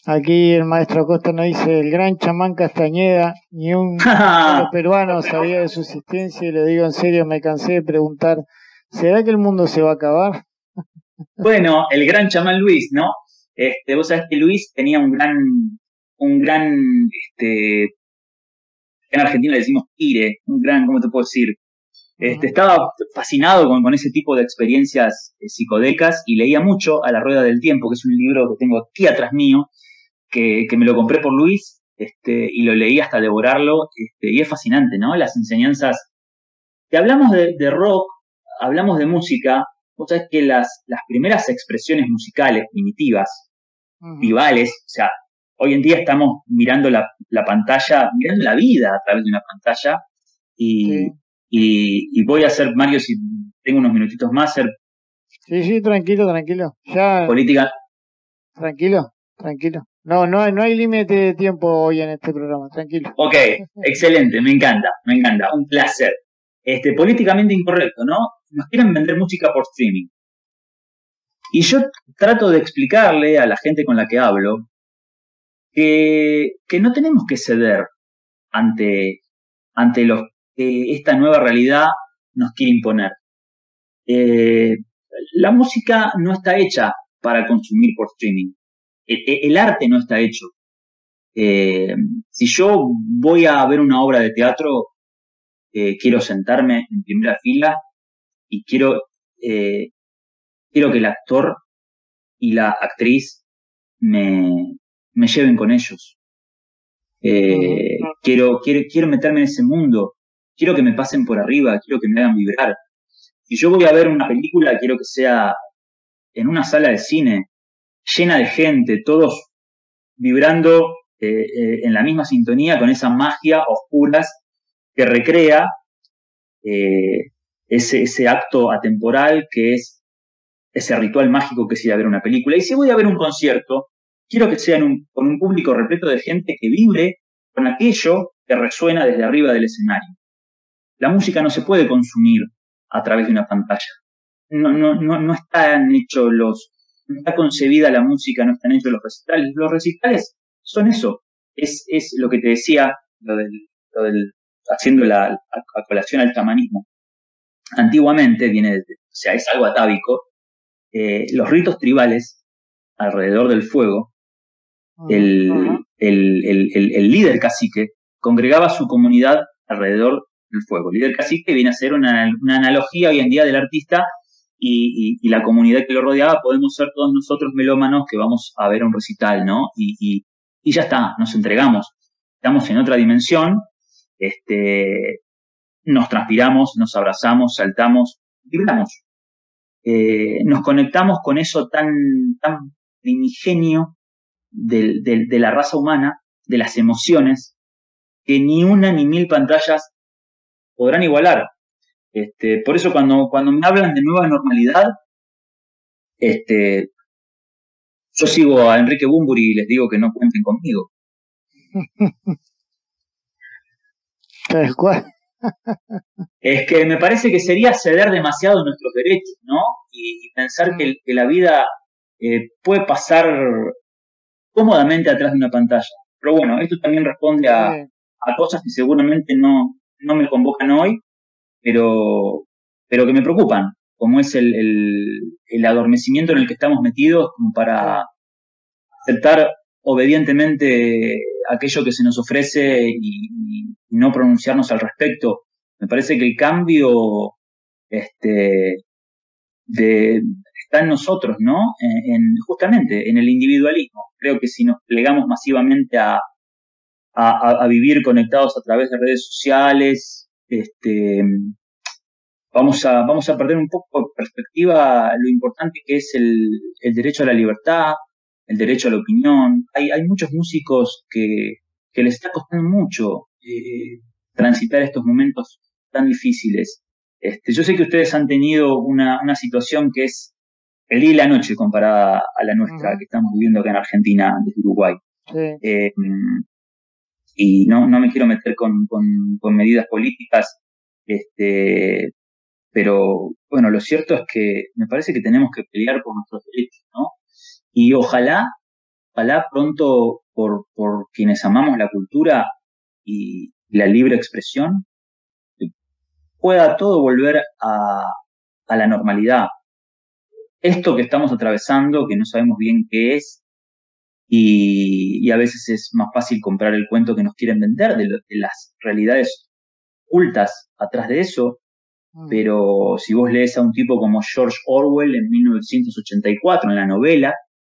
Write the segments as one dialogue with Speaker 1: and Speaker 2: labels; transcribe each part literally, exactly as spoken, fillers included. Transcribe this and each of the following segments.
Speaker 1: Aquí el maestro Acosta nos dice, el gran chamán Castañeda, ni un solo peruano sabía de su existencia, y lo digo en serio, me cansé de preguntar, ¿será que el mundo se va a acabar?
Speaker 2: Bueno, el gran chamán Luis, ¿no? Este, vos sabés que Luis tenía un gran, un gran, este, en Argentina le decimos ire, un gran, ¿cómo te puedo decir? Este, estaba fascinado con, con ese tipo de experiencias eh, psicodélicas y leía mucho A la Rueda del Tiempo, que es un libro que tengo aquí atrás mío, que, que me lo compré por Luis, este, y lo leí hasta devorarlo, este, y es fascinante, ¿no? Las enseñanzas. Si hablamos de, de rock, hablamos de música, vos sabés que las, las primeras expresiones musicales primitivas, uh-huh. tribales, o sea, hoy en día estamos mirando la, la pantalla, mirando la vida a través de una pantalla, y, sí. y, y voy a hacer, Mario, si tengo unos minutitos más, hacer...
Speaker 1: Sí, sí, tranquilo, tranquilo. Ya...
Speaker 2: Política...
Speaker 1: Tranquilo, tranquilo. No, no, no hay límite de tiempo hoy en este programa, tranquilo.
Speaker 2: Ok, excelente, me encanta, me encanta, un placer. Este, políticamente incorrecto, ¿no? Nos quieren vender música por streaming. Y yo trato de explicarle a la gente con la que hablo que, que no tenemos que ceder ante, ante lo que esta nueva realidad nos quiere imponer. Eh, la música no está hecha para consumir por streaming. El, el arte no está hecho. Eh, si yo voy a ver una obra de teatro, eh, quiero sentarme en primera fila y quiero, eh, quiero que el actor y la actriz me, me lleven con ellos. Eh, uh-huh. quiero, quiero, quiero meterme en ese mundo, quiero que me pasen por arriba, quiero que me hagan vibrar. Si yo voy a ver una película, quiero que sea en una sala de cine, llena de gente, todos vibrando eh, eh, en la misma sintonía, con esa magia oscuras que recrea eh, ese, ese acto atemporal que es ese ritual mágico que es ir a ver una película. Y si voy a ver un concierto, quiero que sea en un, con un público repleto de gente que vibre con aquello que resuena desde arriba del escenario. La música no se puede consumir a través de una pantalla. No, no, no, no están hechos los, no está concebida la música, no están hechos los recitales. Los recitales son eso. Es, es lo que te decía, lo del, lo del haciendo la a, a colación al chamanismo. Antiguamente viene, de, o sea, es algo atávico. Eh, los ritos tribales alrededor del fuego, uh-huh. el, el, el, el, el líder cacique congregaba a su comunidad alrededor del fuego. El líder cacique viene a ser una, una analogía hoy en día del artista y, y, y la comunidad que lo rodeaba. Podemos ser todos nosotros melómanos que vamos a ver un recital, ¿no? Y, y, y ya está, nos entregamos. Estamos en otra dimensión, este, nos transpiramos, nos abrazamos, saltamos, vibramos. Eh, nos conectamos con eso tan, tan primigenio del, del, de la raza humana, de las emociones, que ni una ni mil pantallas podrán igualar. Este, por eso cuando, cuando me hablan de nueva normalidad, este, yo sigo a Enrique Bunbury y les digo que no cuenten conmigo.
Speaker 1: Tal cual.
Speaker 2: Es que me parece que sería ceder demasiado nuestros derechos, ¿no? Y, y pensar que, que la vida eh, puede pasar cómodamente atrás de una pantalla. Pero bueno, esto también responde a, a cosas que seguramente no, no me convocan hoy, pero, pero que me preocupan, como es el, el, el adormecimiento en el que estamos metidos, como para aceptar obedientemente aquello que se nos ofrece y, y no pronunciarnos al respecto. Me parece que el cambio este, de, está en nosotros, ¿no? En, en, justamente en el individualismo. Creo que si nos plegamos masivamente a, a, a vivir conectados a través de redes sociales, este, vamos a, vamos a perder un poco de perspectiva lo importante que es el, el derecho a la libertad, el derecho a la opinión. Hay, hay muchos músicos que, que les está costando mucho eh, transitar estos momentos tan difíciles. Este, yo sé que ustedes han tenido una, una situación que es el día y la noche comparada a la nuestra, uh-huh. que estamos viviendo acá en Argentina, desde Uruguay.
Speaker 1: Sí.
Speaker 2: Eh, y no, no me quiero meter con, con, con medidas políticas, este, pero bueno, lo cierto es que me parece que tenemos que pelear por nuestros derechos, ¿no? Y ojalá ojalá pronto por, por quienes amamos la cultura y la libre expresión, pueda todo volver a, a la normalidad. Esto que estamos atravesando, que no sabemos bien qué es, y, y a veces es más fácil comprar el cuento que nos quieren vender de, lo, de las realidades ocultas atrás de eso, mm. Pero si vos lees a un tipo como George Orwell en mil novecientos ochenta y cuatro, en la novela,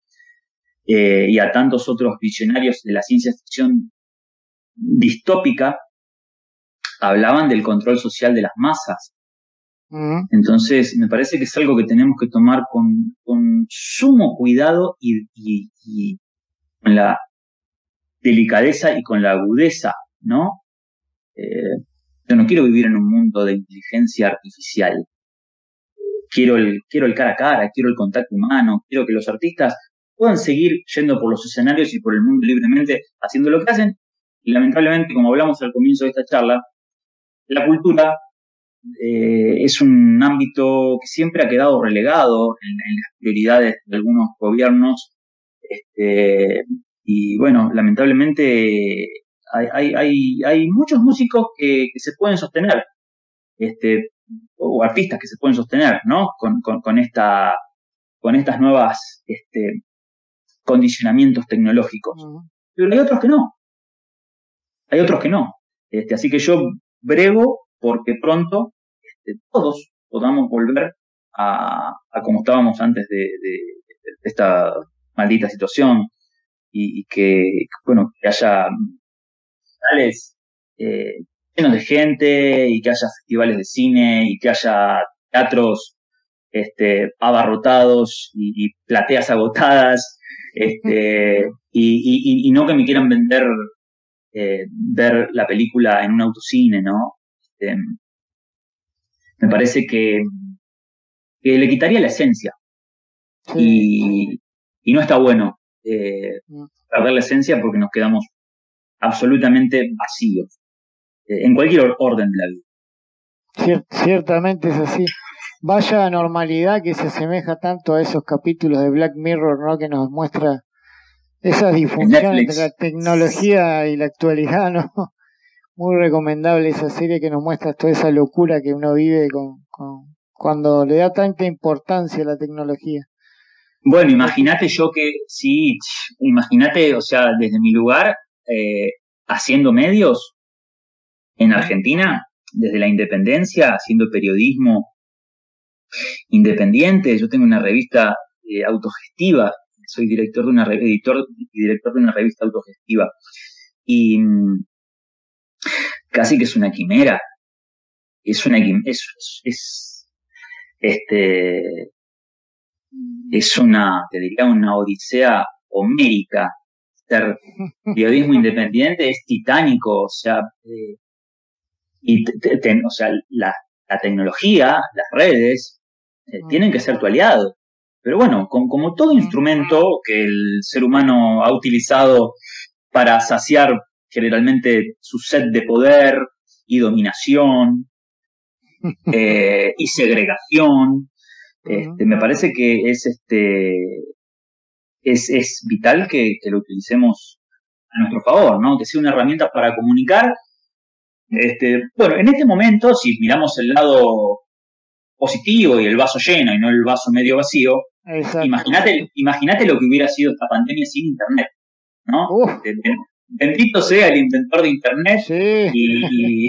Speaker 2: eh, y a tantos otros visionarios de la ciencia ficción distópica, hablaban del control social de las masas. Uh-huh. Entonces, me parece que es algo que tenemos que tomar con, con sumo cuidado y, y, y con la delicadeza y con la agudeza, ¿no? Eh, yo no quiero vivir en un mundo de inteligencia artificial. Quiero el, quiero el cara a cara, quiero el contacto humano, quiero que los artistas puedan seguir yendo por los escenarios y por el mundo libremente haciendo lo que hacen. Y lamentablemente, como hablamos al comienzo de esta charla, la cultura eh, es un ámbito que siempre ha quedado relegado en, en las prioridades de algunos gobiernos. Este, y bueno, lamentablemente hay, hay, hay, hay muchos músicos que, que se pueden sostener, este, o artistas que se pueden sostener, ¿no? Con, con, con, esta, con estas nuevas este, condicionamientos tecnológicos. Uh-huh. Pero hay otros que no. Hay otros que no. Este, así que yo brego porque pronto este, todos podamos volver a, a como estábamos antes de, de, de esta maldita situación y, y que, bueno, que haya festivales eh, llenos de gente y que haya festivales de cine y que haya teatros este, abarrotados y, y plateas agotadas este, y, y, y no que me quieran vender eh, ver la película en un autocine, ¿no? Este, me parece que, que le quitaría la esencia sí, y, sí. y no está bueno eh, perder la esencia porque nos quedamos absolutamente vacíos eh, en cualquier orden de la vida.
Speaker 1: Cier- ciertamente es así. Vaya anormalidad que se asemeja tanto a esos capítulos de Black Mirror, ¿no? Que nos muestra esa disfunción entre la tecnología y la actualidad, ¿no? Muy recomendable esa serie que nos muestra toda esa locura que uno vive con, con cuando le da tanta importancia a la tecnología.
Speaker 2: Bueno, imagínate yo que, sí, imagínate, o sea, desde mi lugar, eh, haciendo medios en Argentina, desde la independencia, haciendo periodismo independiente. Yo tengo una revista eh, autogestiva, soy director de una re- editor y director de una revista autogestiva. Y mmm, casi que es una quimera. Es una quimera, es, es, este, es una, te diría, una odisea homérica. Ser periodismo independiente es titánico, o sea, eh, y te, te, o sea, la, la tecnología, las redes, eh, tienen que ser tu aliado. Pero bueno, con, como todo instrumento que el ser humano ha utilizado para saciar generalmente su sed de poder y dominación eh, y segregación, este, me parece que es este es, es vital que, que lo utilicemos a nuestro favor, ¿no? Que sea una herramienta para comunicar. Este, bueno, en este momento, si miramos el lado positivo y el vaso lleno y no el vaso medio vacío, imagínate, imagínate lo que hubiera sido esta pandemia sin internet, ¿no? Bendito sea el inventor de internet
Speaker 1: sí.
Speaker 2: y, y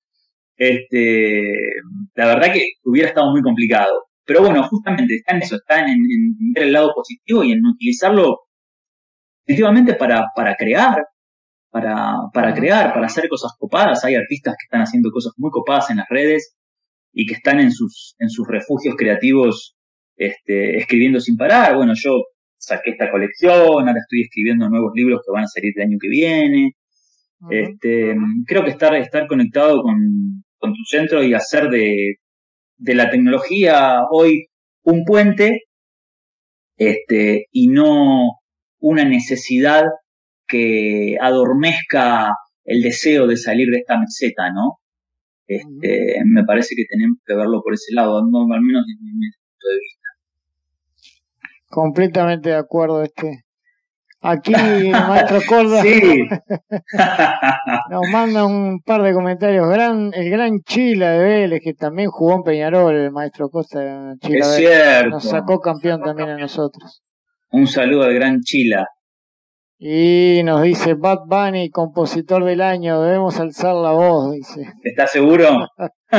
Speaker 2: este, la verdad que hubiera estado muy complicado. Pero bueno, justamente está en eso, está en, en ver el lado positivo y en utilizarlo efectivamente para, para crear, para, para crear, para hacer cosas copadas. Hay artistas que están haciendo cosas muy copadas en las redes y que están en sus, en sus refugios creativos este, escribiendo sin parar. Bueno, yo saqué esta colección, ahora estoy escribiendo nuevos libros que van a salir el año que viene. Uh-huh. Este, creo que estar, estar conectado con, con tu centro y hacer de, de la tecnología hoy un puente este, y no una necesidad que adormezca el deseo de salir de esta meseta, ¿no? Este, me parece que tenemos que verlo por ese lado, no, al menos desde mi punto de vista.
Speaker 1: Completamente de acuerdo, este. Aquí el maestro Corda
Speaker 2: sí.
Speaker 1: nos manda un par de comentarios. Gran, el gran Chila de Vélez, que también jugó en Peñarol, el maestro Costa Chila
Speaker 2: es
Speaker 1: Vélez.
Speaker 2: cierto.
Speaker 1: Nos sacó campeón también a nosotros.
Speaker 2: Un saludo al gran Chila.
Speaker 1: Y nos dice Bad Bunny, compositor del año, debemos alzar la voz, dice.
Speaker 2: ¿Estás seguro?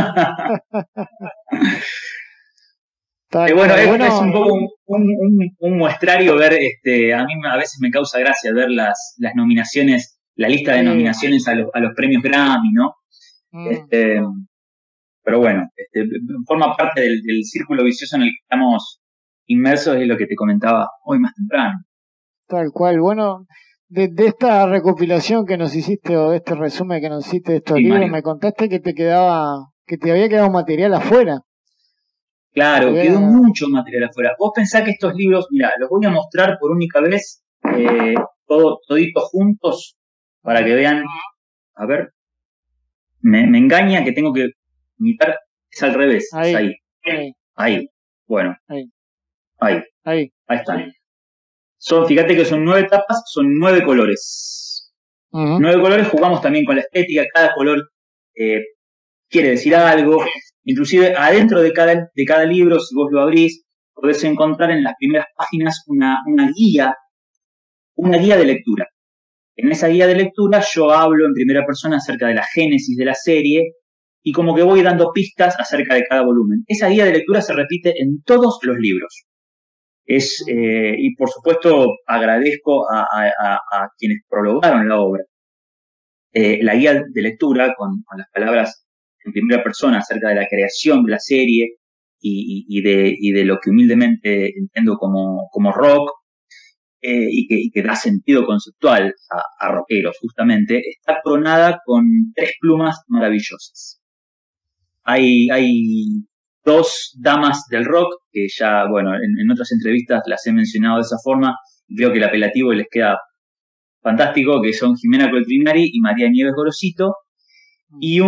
Speaker 1: Tal,
Speaker 2: eh, bueno,
Speaker 1: tal,
Speaker 2: es,
Speaker 1: bueno,
Speaker 2: es un poco un, un, un, un muestrario ver, este, a mí a veces me causa gracia ver las, las nominaciones, la lista de
Speaker 1: sí.
Speaker 2: nominaciones a los, a los premios Grammy, ¿no? Mm. Este, pero bueno, este, forma parte del, del círculo vicioso en el que estamos inmersos, es lo que te comentaba hoy más temprano.
Speaker 1: Tal cual, bueno, de, de esta recopilación que nos hiciste, o de este resumen que nos hiciste de estos sí, libros, Mario, me contaste que te quedaba, que te había quedado material afuera.
Speaker 2: Claro, había... quedó mucho material afuera. Vos pensás que estos libros, mira, los voy a mostrar por única vez, eh, todo, toditos juntos, para que vean, a ver, me, me engaña que tengo que imitar, es al revés,
Speaker 1: ahí,
Speaker 2: es ahí,
Speaker 1: ahí,
Speaker 2: ahí, bueno,
Speaker 1: ahí,
Speaker 2: ahí,
Speaker 1: ahí,
Speaker 2: ahí están. Son, fíjate que son nueve tapas, son nueve colores. Uh-huh. Nueve colores, jugamos también con la estética, cada color eh, quiere decir algo. Inclusive adentro de cada, de cada libro, si vos lo abrís, podés encontrar en las primeras páginas una, una guía, una guía de lectura. En esa guía de lectura yo hablo en primera persona acerca de la génesis de la serie y como que voy dando pistas acerca de cada volumen. Esa guía de lectura se repite en todos los libros. Es, eh, y por supuesto agradezco a, a, a quienes prologaron la obra. Eh, la guía de lectura, con, con las palabras en primera persona acerca de la creación de la serie y, y, y, de, y de lo que humildemente entiendo como, como rock, eh, y, que, y que da sentido conceptual a, a rockeros, justamente, está coronada con tres plumas maravillosas. Hay... hay dos damas del rock, que ya, bueno, en, en otras entrevistas las he mencionado de esa forma, y creo que el apelativo les queda fantástico, que son Jimena Coltrinari y María Nieves Gorosito, y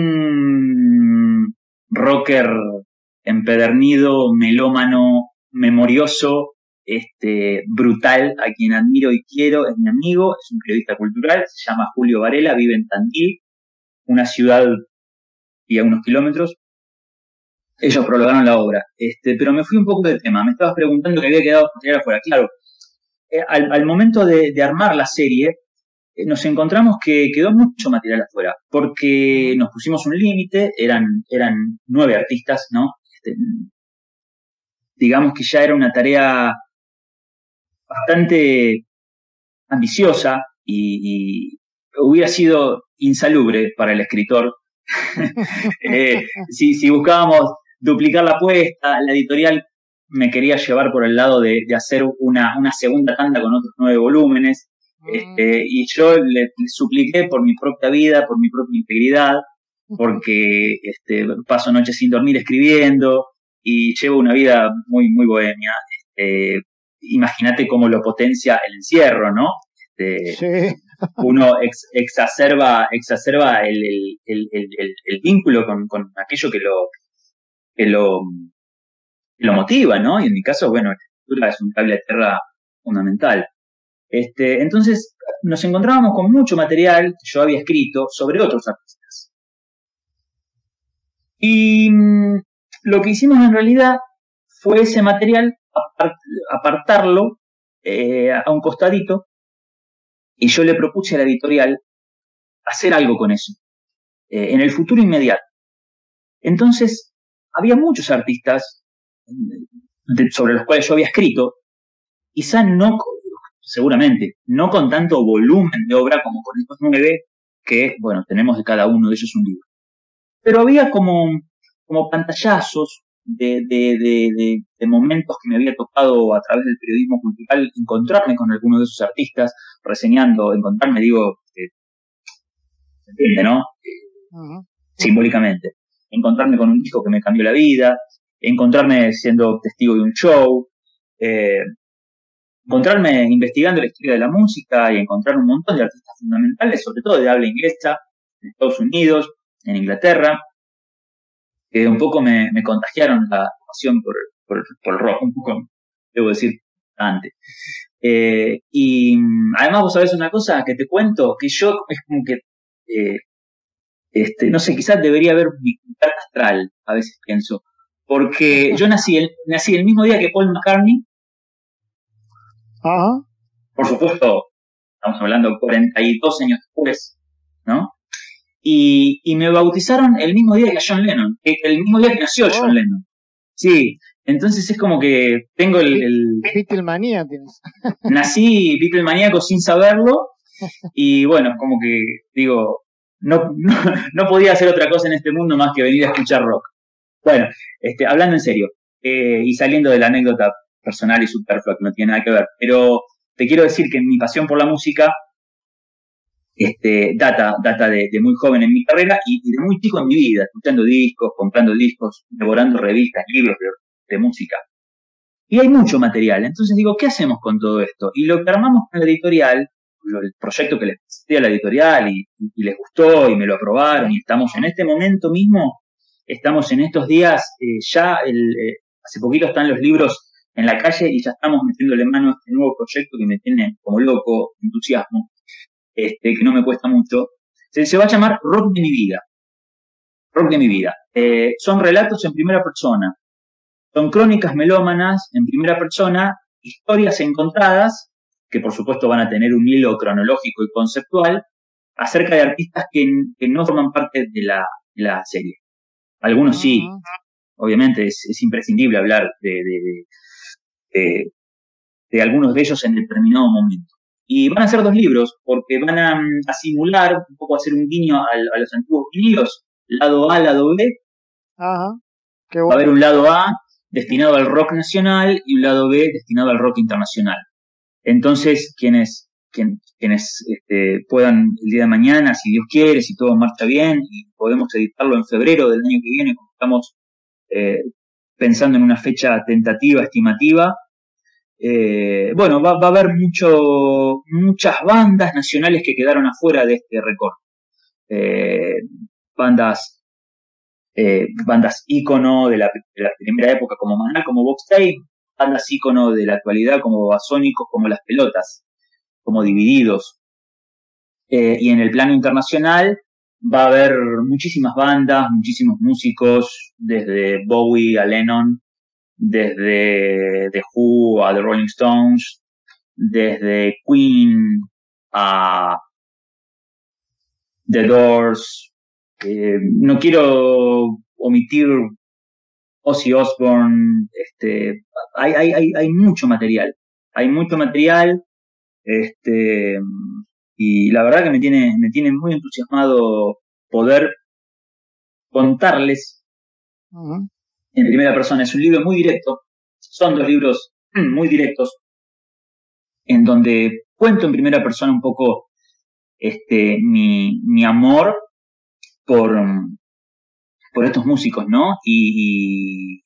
Speaker 2: un rocker empedernido, melómano, memorioso, este, brutal, a quien admiro y quiero, es mi amigo, es un periodista cultural, se llama Julio Varela, vive en Tandil, una ciudad y a unos kilómetros. Ellos prologaron la obra, este, pero me fui un poco del tema. Me estabas preguntando que había quedado material afuera. Claro, eh, al, al momento de, de armar la serie, eh, nos encontramos que quedó mucho material afuera, porque nos pusimos un límite, eran, eran nueve artistas, ¿no? Este, digamos que ya era una tarea bastante ambiciosa y, y hubiera sido insalubre para el escritor. eh, si, si buscábamos duplicar la apuesta, la editorial me quería llevar por el lado de, de hacer una, una segunda tanda con otros nueve volúmenes, mm. este, y yo le, le supliqué por mi propia vida, por mi propia integridad, porque este, paso noches sin dormir escribiendo y llevo una vida muy, muy bohemia. Este, imagínate cómo lo potencia el encierro, ¿no? Este, sí. Uno ex, exacerba, exacerba el, el, el, el, el vínculo con, con aquello que lo, que lo, que lo motiva, ¿no? Y en mi caso, bueno, la escritura es un cable de tierra fundamental. Este, entonces, nos encontrábamos con mucho material que yo había escrito sobre otros artistas. Y mmm, lo que hicimos en realidad fue ese material, apart, apartarlo eh, a un costadito, y yo le propuse a la editorial hacer algo con eso, eh, en el futuro inmediato. Entonces, había muchos artistas de, sobre los cuales yo había escrito, quizá no, seguramente, no con tanto volumen de obra como con estos nueve, que, bueno, tenemos de cada uno de ellos un libro. Pero había como, como pantallazos de, de, de, de, de momentos que me había tocado a través del periodismo cultural encontrarme con alguno de esos artistas, reseñando, encontrarme, digo, eh, ¿se entiende, no? Uh-huh. Simbólicamente. Encontrarme con un disco que me cambió la vida, encontrarme siendo testigo de un show, eh, encontrarme investigando la historia de la música y encontrar un montón de artistas fundamentales, sobre todo de habla inglesa, en Estados Unidos, en Inglaterra, que un poco me, me contagiaron la pasión por, por, por el rock, un poco, debo decir, antes. Eh, y además vos sabés una cosa que te cuento, que yo es como que, eh, este, no sé, quizás debería haber mi carta astral, a veces pienso, porque yo nací el, nací el mismo día que Paul McCartney.
Speaker 1: Ajá.
Speaker 2: Por supuesto, estamos hablando cuarenta y dos años después, ¿no? Y, y me bautizaron el mismo día que a John Lennon, el mismo día que nació oh. John Lennon. Sí, entonces es como que tengo el... el
Speaker 1: Beatlemanía tienes.
Speaker 2: Nací Beatlemaníaco sin saberlo, y bueno, como que digo, no, no, no podía hacer otra cosa en este mundo más que venir a escuchar rock. Bueno, este, hablando en serio, eh, y saliendo de la anécdota personal y superflua que no tiene nada que ver, pero te quiero decir que mi pasión por la música este, data, data de, de muy joven en mi carrera y, y de muy chico en mi vida, escuchando discos, comprando discos, devorando revistas, libros de, de música. Y hay mucho material, entonces digo, ¿qué hacemos con todo esto? Y lo que armamos con la editorial, lo, el proyecto que les presenté a la editorial y, y les gustó y me lo aprobaron y estamos en este momento mismo, estamos en estos días, eh, ya el, eh, hace poquito están los libros en la calle y ya estamos metiéndole mano a este nuevo proyecto que me tiene como loco, entusiasmo, este, que no me cuesta mucho. Se, se va a llamar Rock de mi vida. Rock de mi vida. Eh, son relatos en primera persona. Son crónicas melómanas en primera persona, historias encontradas, que por supuesto van a tener un hilo cronológico y conceptual, acerca de artistas que, que no forman parte de la, de la serie. Algunos sí, uh-huh. Obviamente es, es imprescindible hablar de, de, de, de, de algunos de ellos en determinado momento. Y van a ser dos libros, porque van a, a simular, un poco a hacer un guiño a, a los antiguos vinilos, lado A, lado B.
Speaker 1: Uh-huh. Qué bueno.
Speaker 2: Va a haber un lado A destinado al rock nacional y un lado B destinado al rock internacional. Entonces, quienes, quien, quienes este, puedan el día de mañana, si Dios quiere, si todo marcha bien, y podemos editarlo en febrero del año que viene, como estamos eh, pensando en una fecha tentativa, estimativa, eh, bueno, va, va a haber mucho, muchas bandas nacionales que quedaron afuera de este recorte. Eh, bandas Eh, bandas ícono de la, de la primera época como Maná, como Box Tape, bandas ícono de la actualidad como Babasónicos, como Las Pelotas, como Divididos. Eh, y en el plano internacional va a haber muchísimas bandas, muchísimos músicos, desde Bowie a Lennon, desde The Who a The Rolling Stones, desde Queen a The Doors. Eh, no quiero omitir Ozzy Osbourne, este, hay, hay, hay, hay mucho material, hay mucho material, este, y la verdad que me tiene, me tiene muy entusiasmado poder contarles uh-huh. en primera persona. Es un libro muy directo, son dos libros muy directos, en donde cuento en primera persona un poco este, mi, mi amor por, por estos músicos, ¿no? Y, y,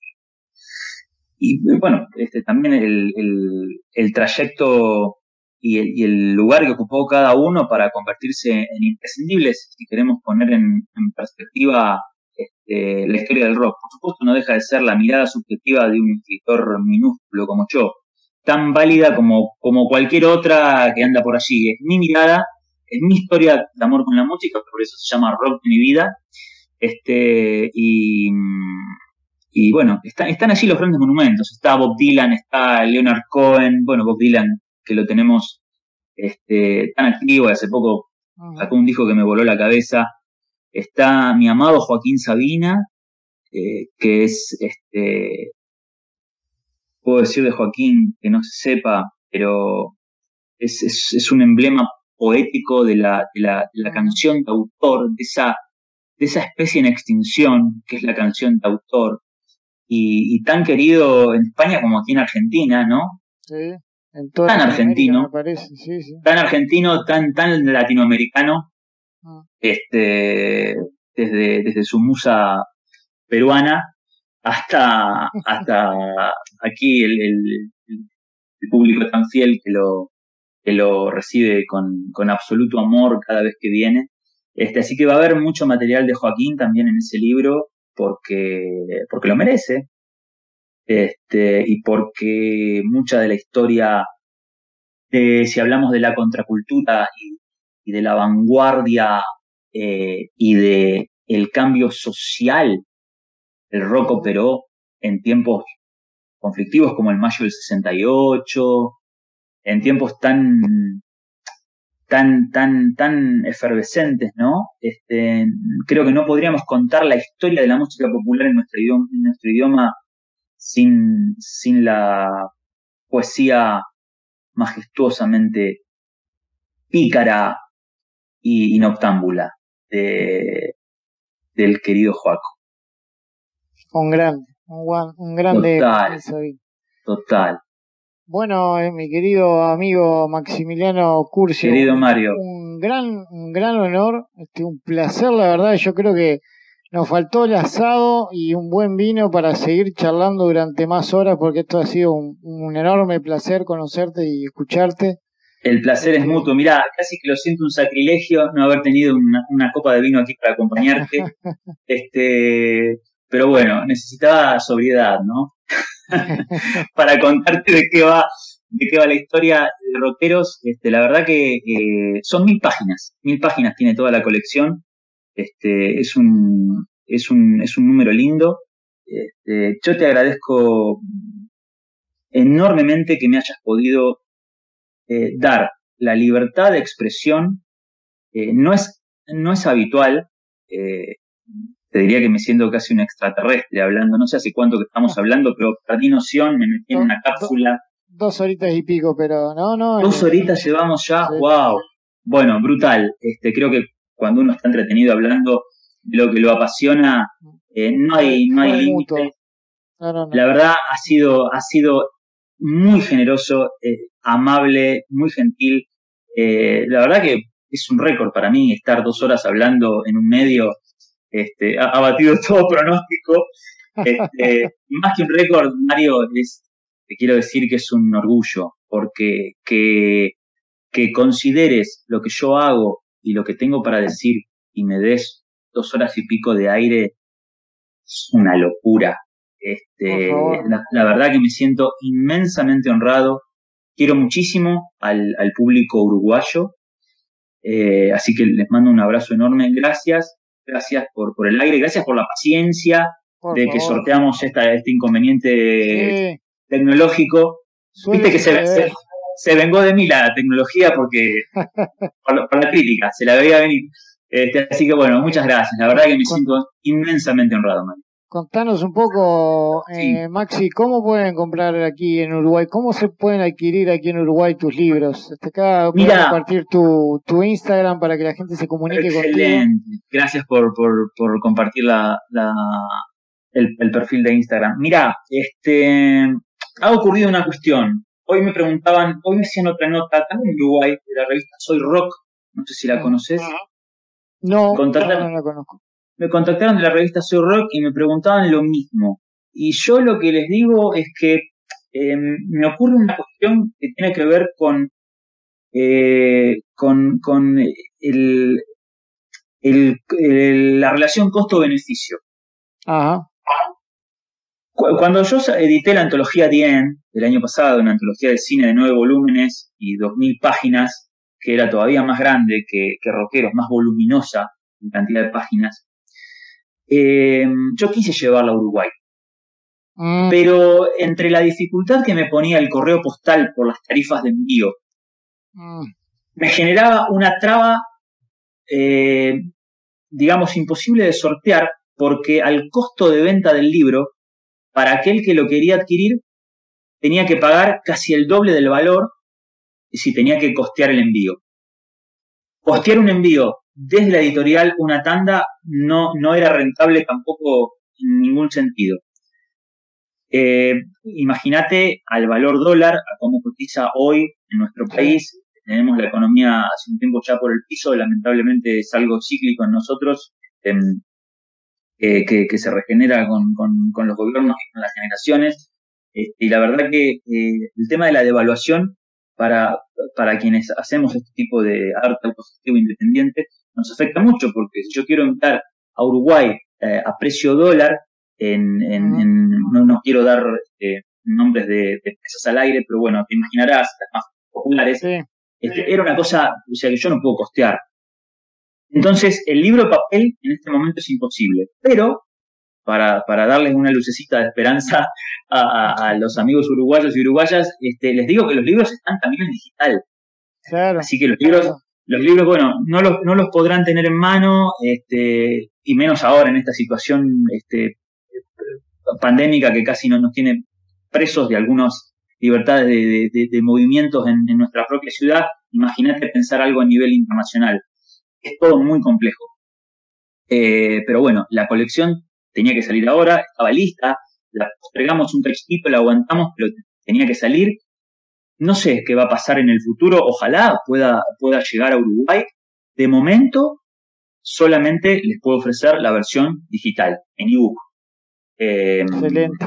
Speaker 2: y bueno, este, también el, el, el trayecto y el, y el lugar que ocupó cada uno para convertirse en imprescindibles, si queremos poner en, en perspectiva este, la historia del rock. Por supuesto, no deja de ser la mirada subjetiva de un escritor minúsculo como yo, tan válida como, como cualquier otra que anda por allí. Es mi mirada, es mi historia de amor con la música, por eso se llama Rock de mi vida. Este, y, y bueno, está, están allí los grandes monumentos. Está Bob Dylan, está Leonard Cohen, bueno, Bob Dylan, que lo tenemos este, tan activo, y hace poco sacó un disco que me voló la cabeza. Está mi amado Joaquín Sabina, eh, que es, este, puedo decir de Joaquín que no se sepa, pero es, es, es un emblema poético de la, de la, de la canción de autor, de esa, de esa especie en extinción que es la canción de autor, y, y tan querido en España como aquí en Argentina, ¿no?
Speaker 1: Sí, en toda
Speaker 2: tan argentino,
Speaker 1: me parece, sí, sí.
Speaker 2: tan argentino, tan, tan latinoamericano, ah. este, desde, desde su musa peruana hasta, hasta aquí el, el, el público tan fiel que lo, que lo recibe con, con absoluto amor cada vez que viene. Este, así que va a haber mucho material de Joaquín también en ese libro porque, porque lo merece, este, y porque mucha de la historia de, si hablamos de la contracultura y, y de la vanguardia eh, y de el cambio social, el rock operó en tiempos conflictivos como el mayo del sesenta y ocho, en tiempos tan tan tan tan efervescentes, ¿no? Este, creo que no podríamos contar la historia de la música popular en nuestro idioma, en nuestro idioma sin, sin la poesía majestuosamente pícara y, y noctámbula de, del querido Joaco.
Speaker 1: Un grande, un, guan, un grande.
Speaker 2: Total, total.
Speaker 1: Bueno, eh, mi querido amigo Maximiliano Curcio,
Speaker 2: querido Mario,
Speaker 1: un gran, un gran honor, este, un placer, la verdad. Yo creo que nos faltó el asado y un buen vino para seguir charlando durante más horas, porque esto ha sido un, un enorme placer conocerte y escucharte.
Speaker 2: El placer este... es mutuo. Mirá, casi que lo siento un sacrilegio no haber tenido una, una copa de vino aquí para acompañarte. este, pero bueno, necesitaba sobriedad, ¿no? Para contarte de qué va de qué va la historia de Rockeros. Este, la verdad que eh, son mil páginas, mil páginas tiene toda la colección. Este, es un es un es un número lindo. Este, yo te agradezco enormemente que me hayas podido eh, dar la libertad de expresión. Eh, no es no es habitual. Eh, te diría que me siento casi un extraterrestre hablando, no sé hace cuánto que estamos hablando, pero perdí noción, me metí en una cápsula.
Speaker 1: Dos, dos horitas y pico, pero no, no.
Speaker 2: Dos horitas llevamos ya, sí. Wow. Bueno, brutal. Este, creo que cuando uno está entretenido hablando de lo que lo apasiona, eh, no hay, no hay límite. No, no, no. La verdad ha sido, ha sido muy generoso, eh, amable, muy gentil. Eh, la verdad que es un récord para mí estar dos horas hablando en un medio. Este, ha, ha batido todo pronóstico. Este, más que un récord, Mario, es, te quiero decir que es un orgullo, porque que, que consideres lo que yo hago y lo que tengo para decir y me des dos horas y pico de aire es una locura. Este, la, la verdad que me siento inmensamente honrado. Quiero muchísimo al, al público uruguayo, eh, así que les mando un abrazo enorme. Gracias. Gracias por, por el aire, gracias por la paciencia por de favor. Que sorteamos esta, este inconveniente sí. tecnológico. Suele Viste que se, se, se vengó de mí la tecnología porque por, por la crítica, se la veía venir. Este, así que bueno, muchas gracias. La verdad que me Con, siento inmensamente honrado, Mario.
Speaker 1: Contanos un poco, eh, sí. Maxi, ¿cómo pueden comprar aquí en Uruguay? ¿Cómo se pueden adquirir aquí en Uruguay tus libros? Este, acá voy a compartir tu, tu Instagram para que la gente se comunique
Speaker 2: excelente.
Speaker 1: contigo.
Speaker 2: Excelente. Gracias por, por, por compartir la, la, el, el perfil de Instagram. Mira, este, ha ocurrido una cuestión. Hoy me preguntaban, hoy me hacían otra nota, también en Uruguay, de la revista Soy Rock. No sé si la conoces.
Speaker 1: No, no, no la conozco.
Speaker 2: Me contactaron de la revista Soy Rock y me preguntaban lo mismo. Y yo lo que les digo es que eh, me ocurre una cuestión que tiene que ver con, eh, con, con el, el, el, la relación costo-beneficio.
Speaker 1: Ajá.
Speaker 2: Cuando yo edité la antología The End del año pasado, una antología de cine de nueve volúmenes y dos mil páginas, que era todavía más grande que, que Rockeros, más voluminosa en cantidad de páginas, Eh, yo quise llevarla a Uruguay, mm. pero entre la dificultad que me ponía el correo postal por las tarifas de envío, mm. me generaba una traba, eh, digamos, imposible de sortear, porque al costo de venta del libro, para aquel que lo quería adquirir, tenía que pagar casi el doble del valor si tenía que costear el envío. Costear un envío desde la editorial, una tanda, no, no era rentable tampoco en ningún sentido. Eh, Imagínate al valor dólar, a cómo cotiza hoy en nuestro país. Tenemos la economía hace un tiempo ya por el piso, lamentablemente es algo cíclico en nosotros, eh, eh, que, que se regenera con, con, con los gobiernos y con las generaciones. Eh, y la verdad que eh, el tema de la devaluación para, para quienes hacemos este tipo de arte autogestivo independiente nos afecta mucho, porque si yo quiero enviar a Uruguay eh, a precio dólar, en, en, en, no, no quiero dar eh, nombres de, de empresas al aire, pero bueno, te imaginarás, las más populares,
Speaker 1: sí.
Speaker 2: este, era una cosa, o sea, que yo no puedo costear. Entonces, el libro de papel en este momento es imposible, pero para, para darles una lucecita de esperanza a, a, a los amigos uruguayos y uruguayas, este, les digo que los libros están también en digital.
Speaker 1: Claro.
Speaker 2: Así que los libros,
Speaker 1: Claro.
Speaker 2: los libros, bueno, no los, no los podrán tener en mano, este, y menos ahora en esta situación este, pandémica que casi no nos tiene presos de algunas libertades de, de, de, de movimientos en, en nuestra propia ciudad. Imagínate pensar algo a nivel internacional. Es todo muy complejo. Eh, pero bueno, la colección tenía que salir ahora, estaba lista, la postergamos un cachito, la aguantamos, pero tenía que salir. No sé qué va a pasar en el futuro, ojalá pueda, pueda llegar a Uruguay. De momento, solamente les puedo ofrecer la versión digital, en ebook. Eh,
Speaker 1: Excelente.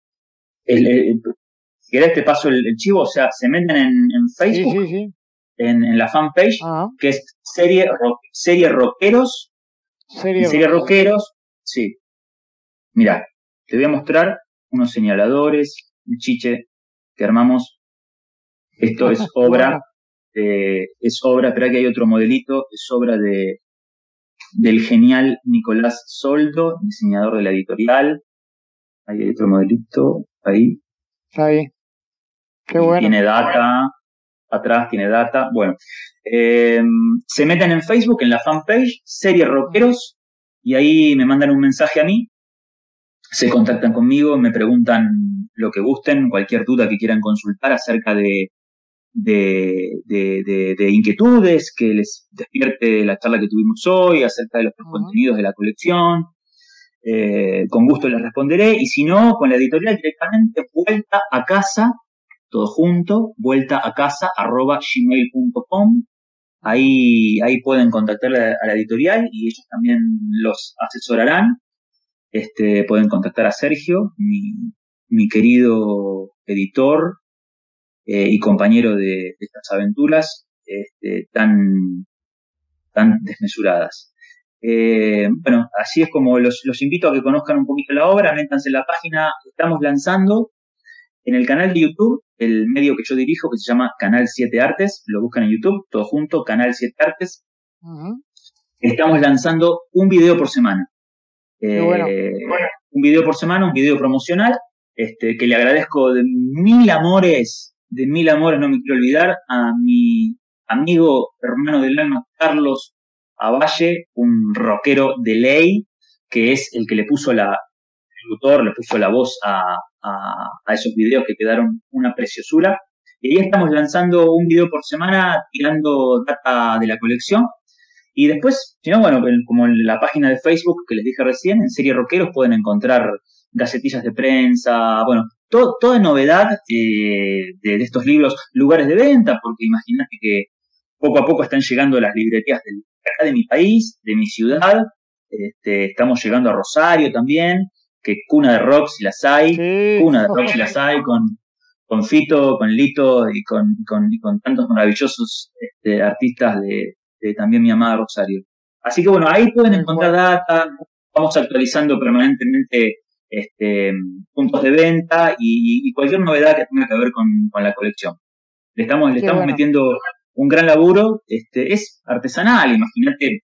Speaker 2: El, el, si querés te paso el, el chivo, o sea, se meten en, en Facebook,
Speaker 1: sí, sí, sí.
Speaker 2: En, en la fanpage,
Speaker 1: Ajá.
Speaker 2: que es serie, rock, serie Rockeros.
Speaker 1: Serie,
Speaker 2: en serie
Speaker 1: Rockeros.
Speaker 2: Rockeros, sí. Mirá, te voy a mostrar unos señaladores, un chiche que armamos. Esto es obra,
Speaker 1: Bueno.
Speaker 2: eh, es obra, espera que hay otro modelito, es obra de del genial Nicolás Soldo, diseñador de la editorial. Ahí hay otro modelito, ahí.
Speaker 1: Ahí. Qué bueno.
Speaker 2: Tiene data, atrás tiene data. Bueno, eh, se meten en Facebook, en la fanpage, Serie Rockeros, y ahí me mandan un mensaje a mí, se contactan conmigo, me preguntan lo que gusten, cualquier duda que quieran consultar acerca de, de, de, de, de inquietudes que les despierte la charla que tuvimos hoy, acerca de los uh-huh. contenidos de la colección. Eh, con gusto les responderé, y si no, con la editorial directamente, vuelta a casa, todo junto, vuelta a casa arroba gmail punto com. Ahí, ahí pueden contactar a, a la editorial y ellos también los asesorarán. Este, pueden contactar a Sergio, mi, mi querido editor eh, y compañero de, de estas aventuras este, tan, tan desmesuradas. Eh, bueno, así es como los, los invito a que conozcan un poquito la obra, métanse en la página. Estamos lanzando en el canal de YouTube, el medio que yo dirijo, que se llama Canal siete Artes, lo buscan en YouTube, todo junto, Canal siete Artes. Uh-huh. Estamos lanzando un video por semana. Eh, bueno. Bueno, un video por semana, un video promocional, este, que le agradezco de mil amores, de mil amores, no me quiero olvidar, a mi amigo, hermano del alma, Carlos Avalle, un rockero de ley, que es el que le puso la, el autor, le puso la voz a, a, a esos videos que quedaron una preciosura. Y ahí estamos lanzando un video por semana, tirando data de la colección. Y después, si no, bueno, como en la página de Facebook que les dije recién, en Serie Rockeros pueden encontrar gacetillas de prensa, bueno, todo, toda novedad eh, de, de estos libros, lugares de venta, porque imagínate que poco a poco están llegando las librerías de acá de mi país, de mi ciudad, este, estamos llegando a Rosario también, que cuna de rock si las hay, sí. cuna de rock si las hay, con, con Fito, con Lito y con, con, y con tantos maravillosos este, artistas de, de también mi amada Rosario. Así que bueno, ahí pueden encontrar data, vamos actualizando permanentemente este, puntos de venta y, y cualquier novedad que tenga que ver con, con la colección. Le estamos, le estamos bueno. metiendo un gran laburo, este, es artesanal, imagínate,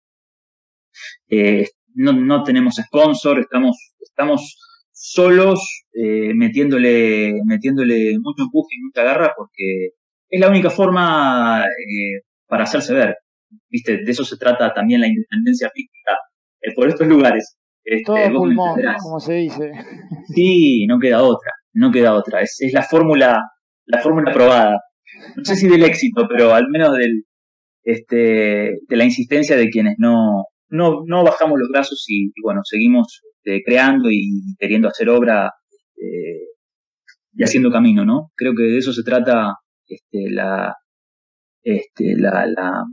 Speaker 2: eh, no, no tenemos sponsor, estamos, estamos solos eh, metiéndole, metiéndole mucho empuje y mucha garra porque es la única forma eh, para hacerse ver. Viste, de eso se trata también la independencia artística eh, por estos lugares. Este,
Speaker 1: Todo pulmón, como se dice.
Speaker 2: Sí, no queda otra, no queda otra. Es, es la fórmula, la fórmula probada. No sé si del éxito, pero al menos del, este, de la insistencia de quienes no, no, no bajamos los brazos y, y bueno, seguimos este, creando y queriendo hacer obra este, y haciendo camino, ¿no? Creo que de eso se trata este, la, este, la, la,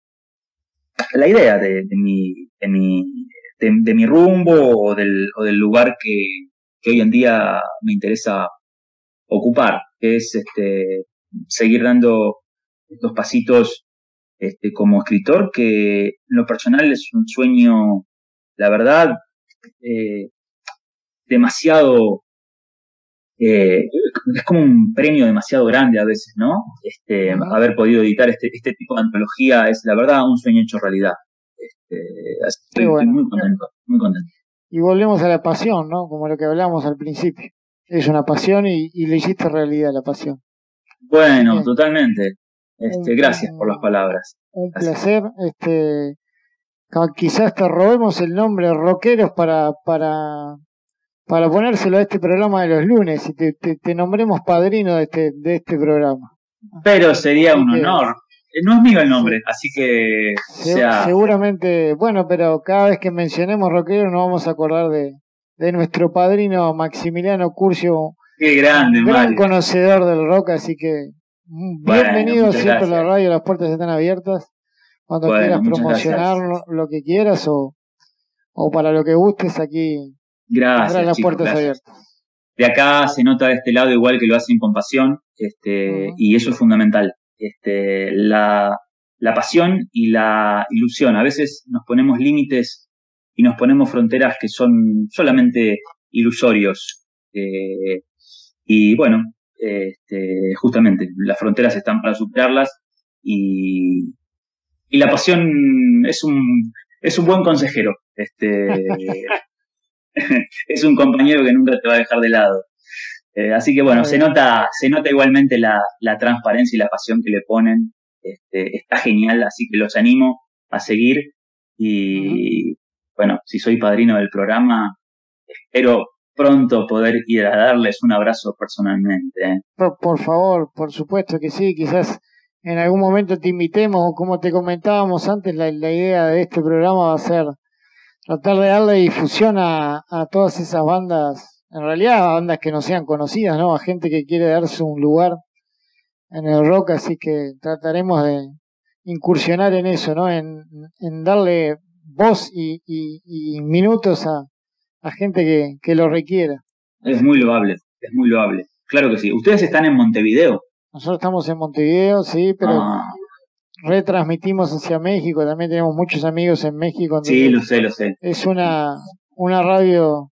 Speaker 2: la idea de, de mi, de mi, de, de mi rumbo o del, o del lugar que, que hoy en día me interesa ocupar, que es este, seguir dando estos pasitos este, como escritor, que en lo personal es un sueño, la verdad, eh, demasiado eh, es como un premio demasiado grande a veces, ¿no? Este, uh-huh. Haber podido editar este, este tipo de antología es, la verdad, un sueño hecho realidad. Este, estoy, bueno. estoy muy contento, muy contento.
Speaker 1: Y volvemos a la pasión, ¿no? Como lo que hablábamos al principio. Es una pasión y, y le hiciste realidad la pasión.
Speaker 2: Bueno, Bien. totalmente. Este, un, gracias por las palabras.
Speaker 1: Un
Speaker 2: gracias.
Speaker 1: placer. Este, quizás te robemos el nombre Rockeros para, para, para ponérselo a este programa de los lunes y te, te, te nombremos padrino de este, de este programa.
Speaker 2: Pero sería así un que, honor. No es mío el nombre, sí. así que...
Speaker 1: Se, sea... Seguramente, bueno, pero cada vez que mencionemos Rockeros nos vamos a acordar de, de nuestro padrino Maximiliano Curcio.
Speaker 2: Qué grande,
Speaker 1: un gran
Speaker 2: Mario.
Speaker 1: conocedor del rock, así que bienvenido
Speaker 2: bueno,
Speaker 1: siempre
Speaker 2: gracias.
Speaker 1: a la radio, las puertas están abiertas. Cuando
Speaker 2: bueno,
Speaker 1: quieras promocionar lo, lo que quieras o, o para lo que gustes, aquí
Speaker 2: gracias,
Speaker 1: las
Speaker 2: chicos,
Speaker 1: puertas
Speaker 2: gracias.
Speaker 1: abiertas.
Speaker 2: De acá se nota de este lado igual que lo hacen con pasión, este, uh-huh. y eso es fundamental. Este, la, la pasión y la ilusión. A veces nos ponemos límites y nos ponemos fronteras que son solamente ilusorios. Eh, y bueno, este, justamente las fronteras están para superarlas y, y la pasión es un, es un buen consejero. Este, es un compañero que nunca te va a dejar de lado. Eh, así que bueno, se nota, se nota igualmente la, la transparencia y la pasión que le ponen. Este, está genial, así que los animo a seguir. Y uh-huh. bueno, si soy padrino del programa, espero pronto poder ir a darles un abrazo personalmente. ¿eh?
Speaker 1: Por, por favor, por supuesto que sí, quizás en algún momento te invitemos, como te comentábamos antes, la, la idea de este programa va a ser tratar de darle difusión a, a todas esas bandas, en realidad a bandas que no sean conocidas, ¿no? A gente que quiere darse un lugar en el rock, así que trataremos de incursionar en eso, ¿no? En, en darle voz y, y, y minutos a, a gente que, que lo requiera.
Speaker 2: Es muy loable, es muy loable. Claro que sí. ¿Ustedes están en Montevideo?
Speaker 1: Nosotros estamos en Montevideo, sí, pero
Speaker 2: ah.
Speaker 1: retransmitimos hacia México, también tenemos muchos amigos en México.
Speaker 2: Sí, lo sé, lo sé.
Speaker 1: Es una, una radio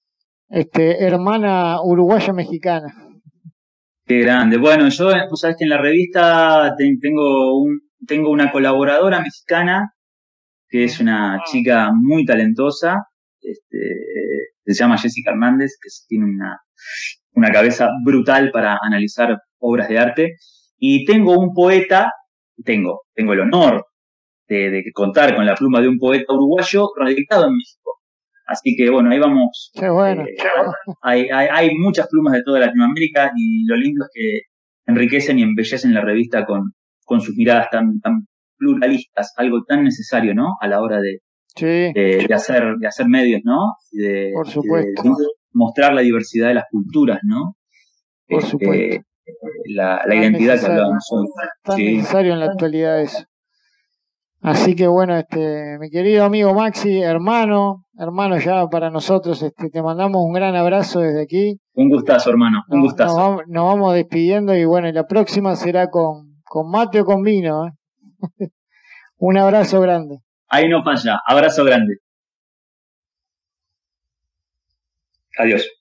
Speaker 1: este, hermana uruguaya-mexicana.
Speaker 2: Qué grande. Bueno, yo, vos sabés que en la revista tengo, un, tengo una colaboradora mexicana que es una chica muy talentosa, este, se llama Jessica Hernández, que tiene una, una cabeza brutal para analizar obras de arte. Y tengo un poeta, tengo, tengo el honor de, de contar con la pluma de un poeta uruguayo radicado en México. Así que bueno, ahí vamos.
Speaker 1: Qué bueno.
Speaker 2: Eh, hay, hay, hay muchas plumas de toda Latinoamérica y lo lindo es que enriquecen y embellecen la revista con, con sus miradas tan, tan pluralistas, algo tan necesario, ¿no? A la hora de,
Speaker 1: sí.
Speaker 2: de, de, hacer, de hacer medios, ¿no? De,
Speaker 1: Por supuesto.
Speaker 2: De, de mostrar la diversidad de las culturas, ¿no?
Speaker 1: Por este, supuesto.
Speaker 2: La, la identidad que hablábamos hoy.
Speaker 1: Tan sí. necesario en la actualidad eso. Así que bueno, este, mi querido amigo Maxi, hermano, hermano ya para nosotros, este, te mandamos un gran abrazo desde aquí.
Speaker 2: Un gustazo, hermano, un
Speaker 1: nos,
Speaker 2: gustazo.
Speaker 1: Nos vamos, nos vamos despidiendo y bueno, y la próxima será con, con mate o con vino. ¿eh? Un abrazo grande.
Speaker 2: Ahí no falla, abrazo grande. Adiós.